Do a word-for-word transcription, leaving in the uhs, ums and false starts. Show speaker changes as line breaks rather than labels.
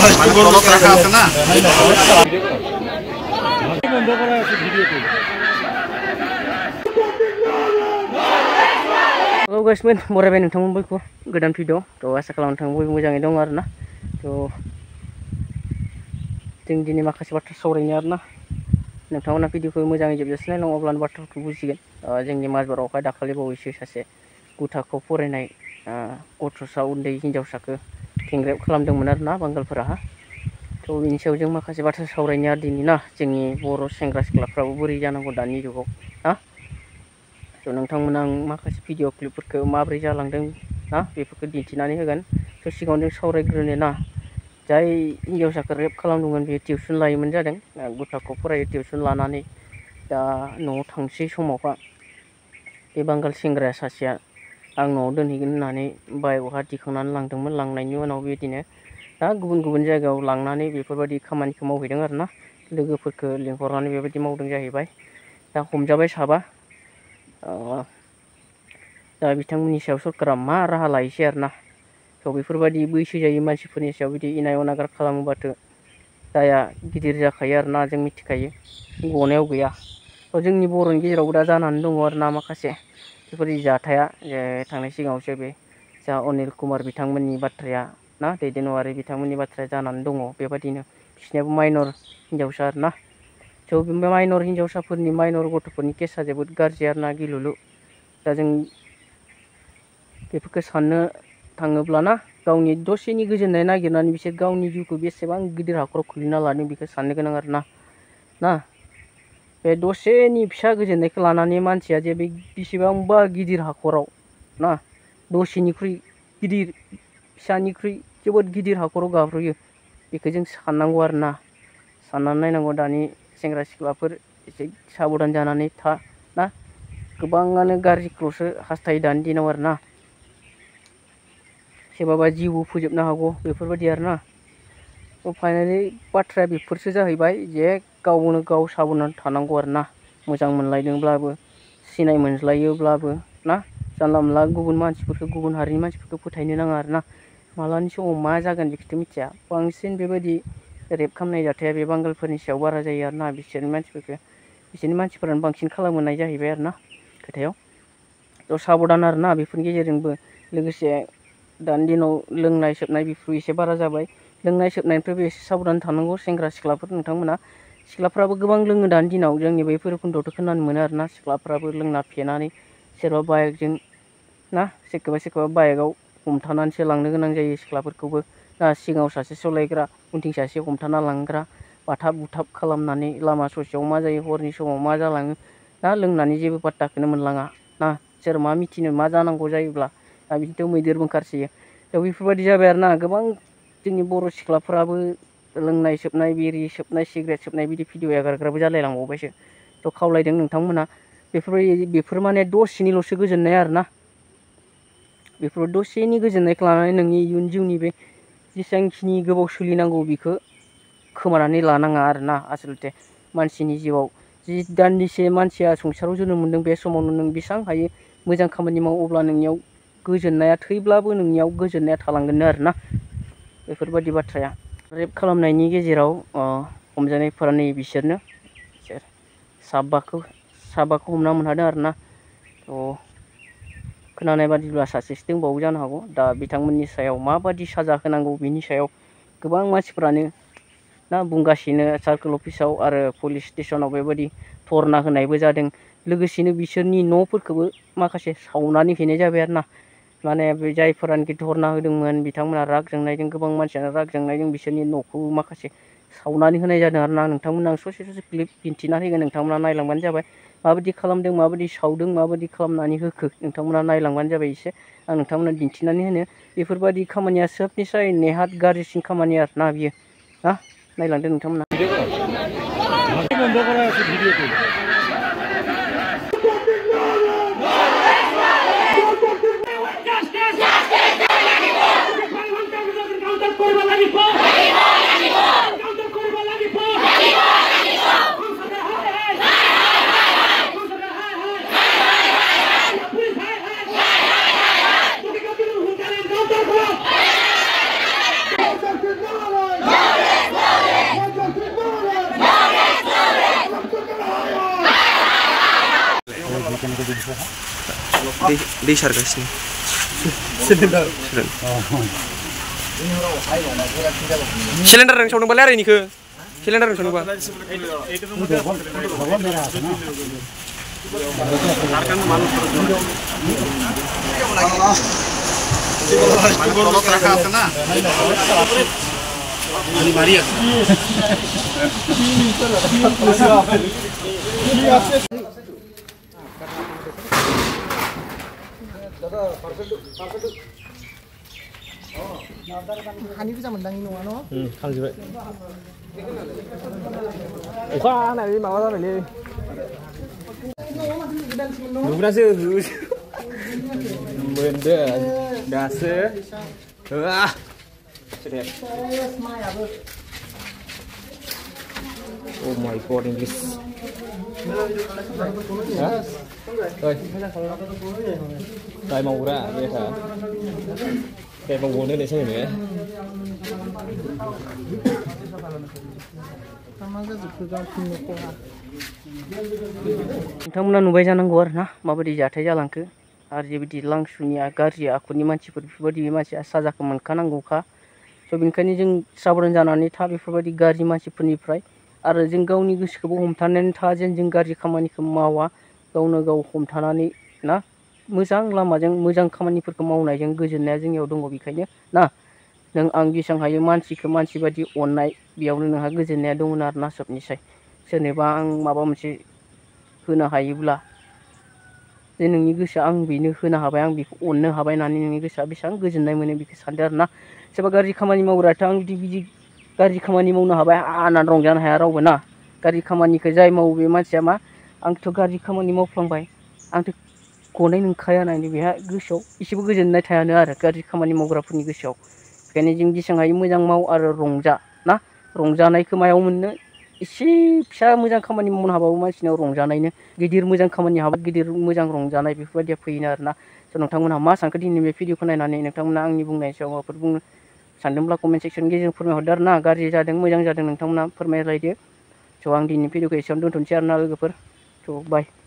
Halo guys, men, berabe nonton buyku godan video. To asa kalau nonton buy मोजाङै dong arena. To जों दिनै माखासे बाथ्रा सावरायनो आरोना नोंथांमोना भिडिअखौ मोजाङै जोबजासिम नायलां अब्लानो बाथ्राखौ बुजिगोन। जोंनि माजबारावहाय दाखालि बावैसो सासे गुथाखौ फरायनाय गथ'सा उन्दै हिनजावसाखौ किडनेप खालामदोंमोन आरोना बांगालफोराहा। थ' बिनि सायाव जों माखासे बाथ्रा सावरायनो आरो दिनै ना जोंनि बर' सेंग्रा सिख्लाफ्राबो बोरै जानांगौ दानि जुगाव ना। थ' नोंथांमोना आं माखासे भिडिअ क्लिपफोरखौ माबोरै जालांदों ना बेफोरखौ दिन्थिनानै होगोन। थ' सिगाङाव जों सावरायग्रोनो ना जाय हिनजावसाखौ रेप खालामदोंमोन बेयो टिउसन लायोमोन जादों गथ'खौ फरायो टिउसन लानानै दा न'आव थांसै समावहा बे बांगाल सेंग्राया सासेया आं न'आव दोनहैगोन होननानै बाइकआवहा दिखांनानै लांदोंमोन। लांनायनि उनाव बिदिनो दा गुबुन गुबुन जायगायाव लांनानै बेफोरबायदि खामानिखौ मावहैदों आरोना लोगोफोरखौ लिंहरनानै बेबायदि मावदों जाहैबाय। दा हमजाबाय साबा। दा बिथांमोननि सायाव सरकारा मा राहा लायोसै आरोना। थ' बेफोरबायदि बैसो जायै मानसिफोरनि सायाव बिदि इनाय अनागार खालामोबाथ' दाया गिदिर जाखायो आरोना जों मिथिखायो गनायाव गैया। थ' जोंनि बर'नि गेजेरावबो दा जानानै दङ आरोना माखासे बेफोरबायदि जाथाया थांनाय सिगाङावसो बे जा अनिल कुमार बिथांमोननि बाथ्राया ना दैदेन वारि बिथांमोननि बाथ्राया जानानै दङ बेबायदिनो बिसोरनियाबो माइनर हिनजावसा आरोना। थ' बे माइनर हिनजावसाफोरनि माइनर गथ'फोरनि केसा जोबोद गाज्रि आरोना गिलुलु। दा जों बेफोरखौ साननो थाङोब्लाना गावनि दसेनि गोजोननाय नागिरनानै बिसोर गावनि जिउखौ बेसेबां गिदिर हाखराव खोलैना लादों बेखौ साननो गोनां आरोना ना। बे दसेनि फिसा गोजोननायखौ लानानै मानसिया जे बे बेसेबांबा गिदिर हाखराव ना दसेनिख्रुइ गिदिर फिसानिख्रुइ जोबोद गिदिर हाखराव गाब्र'यो बेखौ जों साननांगौ आरोना। साननानै नायनांगौ दानि सेंग्रा सिख्लाफोर एसे साबधान जानानै था ना। गोबाङानो गाज्रिखौसो हास्थायो दानि दिनाव आरोना। सोरबाबा जिउबो फोजोबनो हागौ बेफोरबायदि आरोना। थ' फाइनालि बाथ्राया बेफोरसो जाहैबाय जे गावनो गाव साबधान थानांगौ आरोना। मोजां मोनलायदोंब्लाबो सिनाय मोनज्लायोब्लाबो ना जानला मोनला गुबुन मानसिफोरखौ गुबुन हारिनि मानसिफोरखौ फोथायनो नाङा आरोना। मालानि समाव मा जागोन बेखौथ' मिथिया। बांसिन बेबायदि रेप खालामनाय जाथाया बे बांगालफोरनि सायाव बारा जायो आरोना। बिसोरनि मानसिफोरखौ बिसोरनि मानसिफोरानो बांसिन खालामोनाय जाहैबाय आरोना खोथायाव। थ' साबधान आरोना बेफोरनि गेजेरजोंबो लोगोसे दानि दिनाव लोंनाय सोबनाय बेफोर एसे बारा जाबाय। लोंनाय सोबनायनिफ्रायबो एसे साबधान थानांगौ सेंग्रा सिख्लाफोर नोंथांमोना। सिख्लाफ्राबो गोबां लोङो दानि दिनाव जोंनि बे भैरबखुन्दआवथ' खोनानो मोनो आरोना सिख्लाफ्राबो लोंना फेनानै सोरबा बाइकजों ना सोरखौबा सोरखौबा बाइकआव हमथानानैसो लांनो गोनां जायो सिख्लाफोरखौबो ना सिगाङाव सासे सालायग्रा उनथिं सासे हमथाना लांग्रा बाथाब बुथाब खालामनानै लामा ससेयाव मा जायो हरनि समाव मा जालाङो ना लोंनानै जेबो पात्ताखौनो मोनलाङा ना सोर मा मिथिनो मा जानांगौ जायोब्ला दा बिदिथ' मैदेरबो ओंखारसोयो। दा बेफोरबायदि जाबाय आरोना गोबां जोंनि बर' सिख्लाफ्राबो लोंनाय सोबनाय बिरि सोबनाय सिगारेट सोबनाय बिदि भिडिअ एगारग्राबो जालायलांबावबायसो। थ' खावलायदों नोंथांमोना बेफोरबायदि बेफोर माने दसेनिल'सो गोजोननाय आरोना। बेफोर दसेनि गोजोननायखौ लानानै नोंनि इयुन जिउनि बे जेसेबांखिनि गोबाव सोलिनांगौ बेखौ खोमानानै लानाङा आरोना। आसलथे मानसिनि जिउआव जि दान्दिसे मानसिया संसाराव जोनोम मोनदों बे समावनो नों बेसेबां हायो मोजां खामानि माव अब्ला नोंनियाव गोजोननाया थैब्लाबो नोंनियाव गोजोननाया थालांगोननो आरोना बेफोरबायदि बाथ्राया। रेप खालामनायनि गेजेराव हमजानायफोरा नै बिसोरनो बिसोर साबाखौ साबाखौ हमना मोनहादों आरोना। थ' खोनानाय बादिब्ला सासेसो दंबावो जानो हागौ। दा बिथांमोननि सायाव माबादि साजा होनांगौ बिनि सायाव गोबां मानसिफ्रानो ना बुंगासिनो सार्कोल अफिसाव आरो पुलिस स्टेसनाव बेबायदि धरना होनायबो जादों। लोगोसेनो बिसोरनि न'फोरखौबो माखासे सावनानै हैनाय जाबाय आरोना। माने बे जायफोरानोखि धरना होदोंमोन बिथांमोना राग जोंनायजों गोबां मानसियानो राग जोंनायजों बिसोरनि न'खौ माखासे सावनानै होनाय जादों आरोना। नोंथांमोना आं ससे ससे क्लिप दिन्थिनानै होगोन नोंथांमोना नायलांबानो जाबाय माबायदि खालामदों माबायदि सावदों माबायदि खालामनानै होखो नोंथांमोना नायलांबानो जाबाय। एसे आं नोंथांमोना दिन्थिनानै होनो बेफोरबायदि खामानिया सोबनिसाय नेहात गाज्रिसिन खामानि आरोना बियो ना। नायलांदो नोंथांमोना।
Encounter दै सारगासिनो सिलिन्डारजों सावदोंबालाय आरो इनिखो सिलिन्डारजों सावदोंबा
हानि गोजा मोनदाङि नङा न'?
उम थांजोबबाय अखा हानानै माबा जाबायलै नुग्रासो मोनदो दासो Oh my god, English. Hah? Ơi. Đây màu ra, đây hả? Đây màu buồn nữa sao nữa?
नोंथांमोना नुबाय जानांगौ आरो ना माबायदि जाथाय जालांखो आरो बेबायदि लांसुनिया गाज्रि आखुनि मानसिफोर बेफोरबायदि मानसिया साजाखौ मोनखानांगौखा स' बेनिखायनो जों साबधान जानानै था बेफोरबायदि गाज्रि मानसिफोरनिफ्राय आरो जों गावनि गोसोखौबो हमथानानै था जेन जों गाज्रि खामानिखौ मावा गावनो गाव हमथानानै ना मोजां लामाजों मोजां खामानिफोरखौ मावनायजों गोजोननाया जोंनियाव दङ बेखायनो ना नों आं जेसेबां हायो मानसिखौ मानसि बायदि अननाय बेयावनो नोंहा गोजोननाया दङ आरो ना सबनिसाय सोरनोबा आं माबा मोनसे होनो हायोब्ला जे नोंनि गोसोआ आं बेनो होनो हाबाय आं बेखौ अननो हाबाय होननानै नोंनि गोसोआ बेसेबां गोजोननाय मोनो बेखौ सानदो आरो ना सोरबा गाज्रि खामानि मावग्रायाथ' आं बिदि बिदि गाज्रि खामानि मावनो हाबाय होननानै रंजानो हाया रावबो ना गाज्रि खामानिखौ जाय मावो बे मानसिया मा आंथ' गाज्रि खामानि मावफ्लांबाय आंथ' गनाय नंखाया होननानै बेहा गोसोआव एसेबो गोजोननाय थायानो आरो गाज्रि खामानि मावग्राफोरनि गोसोआव बेखायनो जों जेसेबां हायो मोजां माव आरो रंजा ना रंजानायखौ मायाव मोननो एसे फिसा मोजां खामानि मावनो हाबाबो मानसिनाव रंजानायनो गिदिर मोजां खामानि हाबा गिदिर मोजां रंजानाय बेफोरबायदिया फैयोनो आरोना स' नोंथांमोनहा मा सानखो दिनै बे भिडिअखौ नायनानै नोंथांमोना आंनि बुंनायनि सायाव माबाफोर बुंनो सानदोंब्ला कमेन्ट सेक्सननि गेजेरजों फोरमायहरदो आरो ना गाज्रि जादों मोजां जादों नोंथांमोना फोरमायलायदो स' आं दिनैनि भिडिअखौ एसेयावनो दोनथ'नोसै आरो ना लोगोफोर स' बाय